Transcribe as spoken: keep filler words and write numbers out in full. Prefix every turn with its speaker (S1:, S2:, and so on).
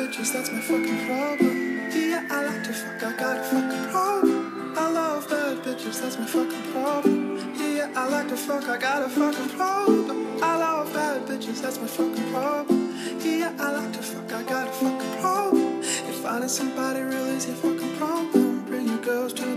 S1: bitches, that's my fucking problem. Yeah, I like to fuck, I got a fucking problem. I love bad bitches, that's my fucking problem. Yeah, I like to fuck, I got a fucking problem. I love bad bitches, that's my fucking problem. Yeah, I like to fuck, I got a fucking problem. If finding somebody real is your fucking problem, bring your girls to